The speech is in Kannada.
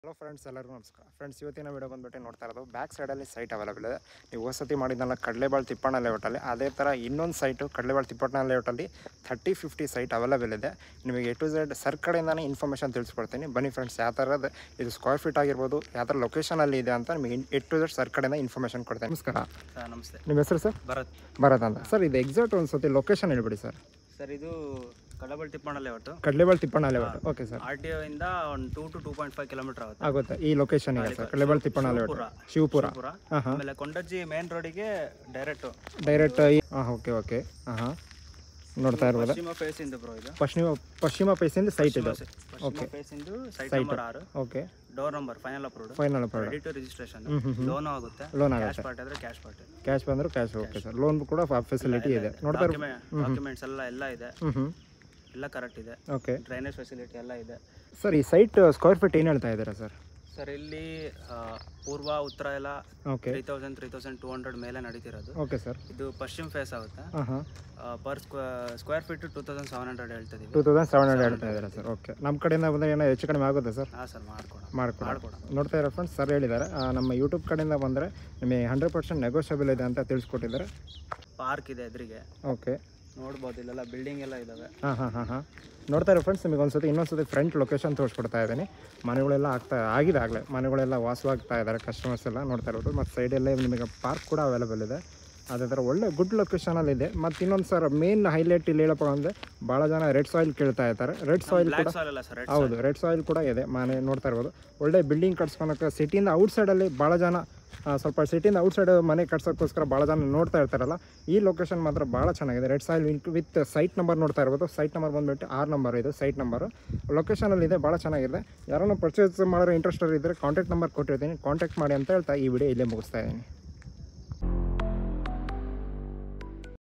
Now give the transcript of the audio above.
ಹಲೋ ಫ್ರೆಂಡ್ಸ್, ಎಲ್ಲರಿಗೂ ನಮಸ್ಕಾರ. ಫ್ರೆಂಡ್ಸ್, ಇವತ್ತಿನ ವಿಡಿಯೋ ಬಂದುಬಿಟ್ಟು ನೋಡ್ತಾ ಇರೋದು ಬ್ಯಾಕ್ ಸೈಡಲ್ಲಿ ಸೈಟ್ ಅವೈಲೇಬಲ್ ಇದೆ. ನೀವು ವಸತಿ ಮಾಡಿದ್ನಲ್ಲ ಕಡಲೆಬಾಳು ತಿಪ್ಪಣ್ಣ ಲೇಔಟಲ್ಲಿ, ಅದೇ ಥರ ಇನ್ನೊಂದು ಸೈಟು ಕಡಲೆಬಾಳು ತಿಪ್ಪಣ್ಣ ಲೇಔಟಲ್ಲಿ 30-50 ಸೈಟ್ ಅವೈಲೇಬಲ್ ಇದೆ. ನಿಮಗೆ ಎ ಟು ಝೆಡ್ ಸರ್ ಕಡೆಯಿಂದನೇ ಇನ್ಫಾರ್ಮೇಷನ್ ತಿಳಿಸ್ಕೊಡ್ತೀನಿ. ಬನ್ನಿ ಫ್ರೆಂಡ್ಸ್, ಯಾವ ಥರದ ಇದು ಸ್ಕ್ವೇರ್ ಫೀಟ್ ಆಗಿರ್ಬೋದು, ಯಾವ ಥರ ಲೊಕೇಶನಲ್ಲಿ ಇದೆ ಅಂತ ನಿಮಗೆ ಎ ಟು ಝೆಡ್ ಸರ್ ಕಡೆಯಿಂದ ಇನ್ಫಾರ್ಮೇಷನ್ ಕೊಡ್ತೇನೆ. ನಮಸ್ಕಾರ. ನಮಸ್ತೆ. ನಿಮ್ಮ ಹೆಸರು ಸರ್? ಭರತ್ ಅಂತ. ಸರ್, ಇದು ಎಕ್ಸಾಕ್ಟ್ ಒಂದು ಸತಿ ಲೊಕೇಶನ್ ಹೇಳ್ಬಿಡಿ ಸರ್. ಸರ್, ಇದು Kadalebalu Tippanna layout. Kadalebalu Tippanna layout. Okay sir. RTO ಇಂದ ಒಂದು 2 to 2.5 ಕಿಲೋಮೀಟರ್ ಆಗುತ್ತೆ ಈ ಲೊಕೇಶನ್ ಇದೆ ಸರ್. ಕಡಲೆಬಾಳು ತಿಪ್ಪಣ್ಣ ಲೇಔಟ್, ಶಿವಪುರ. ಆಮೇಲೆ ಕೊಂಡಜ್ಜಿ ಮೇನ್ ರೋಡಿಗೆ ಡೈರೆಕ್ಟ್. Okay okay. ನೋಡ್ತಾ ಇರ್ಬೋದು. ಪಶ್ಚಿಮ ಫೇಸ್ ಇಂದ ಬ್ರೋ ಇದು. ಪಶ್ಚಿಮ ಫೇಸಿಂದ ಸೈಟ್ ಇದೆ. ಓಕೆ. ಫೇಸ್ ಇಂದ site number 6. Okay. Door number final approved. Ready to registration. Loan ಆಗುತ್ತೆ. ಕ್ಯಾಶ್ ಪಾರ್ಟಿ ಆದ್ರೆ ಕ್ಯಾಶ್ ಪಾರ್ಟಿ. ಕ್ಯಾಶ್ ಬಂದ್ರೆ ಕ್ಯಾಶ್. Okay sir. ಲೋನ್ ಕೂಡ ಫೆಸಿಲಿಟಿ ಇದೆ. ನೋಡ್ತಾ ಇರ್ಬೋದು. ಡಾಕ್ಯುಮೆಂಟ್ಸ್ ಎಲ್ಲ ಇದೆ. ಎಲ್ಲ ಕರೆಕ್ಟ್ ಇದೆ. ಓಕೆ. ಡ್ರೈನೇಜ್ ಫೆಸಿಲಿಟಿ ಎಲ್ಲ ಇದೆ. ಸರ್, ಈ ಸೈಟ್ ಸ್ಕ್ವೇರ್ ಫೀಟ್ ಏನು ಹೇಳ್ತಾ ಇದ್ದೀರಾ ಸರ್? ಸರ್, ಇಲ್ಲಿ ಪೂರ್ವ ಉತ್ತರ ಎಲ್ಲ 3,200 ಮೇಲೆ ನಡೀತಿರೋದು. Okay sir. ಇದು ಪಶ್ಚಿಮ ಫೇಸ್ ಆಗುತ್ತೆ. Per square feet 2,700 ಹೇಳ್ತಿದ್ದೀವಿ. 2,700 ಹೇಳ್ತಾ ಇದ್ದೀರಾ ಸರ್? ಓಕೆ. ನಮ್ಮ ಕಡೆಯಿಂದ ಬಂದರೆ ಏನೋ ಹೆಚ್ಚು ಕಡಿಮೆ ಆಗುತ್ತೆ ಸರ್? ಹಾಂ ಸರ್, ಮಾಡ್ಕೊಡ. ನೋಡ್ತಾ ಇರೋ ಫ್ರೆಂಡ್ಸ್, ಸರ್ ಹೇಳಿದ್ದಾರೆ ನಮ್ಮ ಯೂಟ್ಯೂಬ್ ಕಡೆಯಿಂದ ಬಂದರೆ ನಿಮಗೆ 100% ನೆಗೋಷಿಯಬಲ್ ಇದೆ ಅಂತ ತಿಳಿಸ್ಕೊಟ್ಟಿದ್ದಾರೆ. ಪಾರ್ಕ್ ಇದೆ ಎದುರಿಗೆ. ಓಕೆ. ನೋಡ್ಬೋದು, ಇಲ್ಲೆಲ್ಲ ಬಿಲ್ಡಿಂಗ್ ಎಲ್ಲ ಇದಾವೆ. ಹಾಂ. ನೋಡ್ತಾ ಇರೋ ಫ್ರೆಂಡ್ಸ್, ನಿಮಗೆ ಇನ್ನೊಂದ್ಸತಿ ಫ್ರಂಟ್ ಲೊಕೇಶನ್ ತೋರಿಸ್ಕೊಡ್ತಾ ಇದ್ದೀನಿ. ಮನೆಗಳೆಲ್ಲ ಆಗಿದೆ ಆಗಲೇ. ಮನೆಗಳೆಲ್ಲ ವಾಸವಾಗ್ತಾ ಇದ್ದಾರೆ ಕಸ್ಟಮರ್ಸ್ ಎಲ್ಲ. ನೋಡ್ತಾ ಇರೋದು. ಮತ್ತು ಸೈಡಲ್ಲೇ ನಿಮಗೆ ಪಾರ್ಕ್ ಕೂಡ ಅವೈಲೇಬಲ್ ಇದೆ. ಅದೇ ಥರ ಒಳ್ಳೆ ಗುಡ್ ಲೊಕೇಶನಲ್ಲಿದೆ. ಮತ್ತು ಇನ್ನೊಂದು ಸರ್, ಮೇನ್ ಹೈಲೈಟ್ ಇಲ್ಲಿ ಹೇಳಪ್ಪ ಅಂದರೆ ಭಾಳ ಜನ ರೆಡ್ ಸಾಯಿಲ್ ಕೇಳ್ತಾ ಇರ್ತಾರೆ. ರೆಡ್ ಸಾಯಿಲ್ ಕೂಡ ಹೌದು, ರೆಡ್ ಸಾಯಿಲ್ ಕೂಡ ಇದೆ. ಮನೆ ನೋಡ್ತಾ ಇರ್ಬೋದು. ಒಳ್ಳೆ ಬಿಲ್ಡಿಂಗ್ ಕಟ್ಸ್ಕೊಳಕ್ಕೆ ಸಿಟಿಯಿಂದ ಔಟ್ಸೈಡಲ್ಲಿ ಭಾಳ ಜನ ಸ್ವಲ್ಪ ಸಿಟಿಯಿಂದ ಔಟ್ಸೈಡ್ ಮನೆ ಕಟ್ಸೋಕ್ಕೋಸ್ಕರ ಭಾಳ ಜನ ನೋಡ್ತಾ ಇರ್ತಾರಲ್ಲ, ಈ ಲೊಕೇಶನ್ ಮಾತ್ರ ಭಾಳ ಚೆನ್ನಾಗಿದೆ. Red soil with site number ನೋಡ್ತಾ ಇರ್ಬೋದು. ಸೈಟ್ ನಂಬರ್ ಬಂದುಬಿಟ್ಟು 6 ನಂಬರ್ ಇದು ಸೈಟ್ ನಂಬರು. ಲೊಕೇಶನಲ್ಲಿ ಇದೆ, ಭಾಳ ಚೆನ್ನಾಗಿದೆ. ಯಾರನ್ನು ಪರ್ಚೇಸ್ ಮಾಡೋ ಇಂಟ್ರೆಸ್ಟರ್ ಇದ್ದರೆ ಕಾಂಟ್ಯಾಕ್ಟ್ ನಂಬರ್ ಕೊಟ್ಟಿರ್ತೀನಿ, ಕಾಂಟ್ಯಾಕ್ಟ್ ಮಾಡಿ ಅಂತ ಹೇಳ್ತಾ ಈ ವಿಡಿಯೋ ಇಲ್ಲೇ ಮುಗಿಸ್ತಾ ಇದ್ದೀನಿ.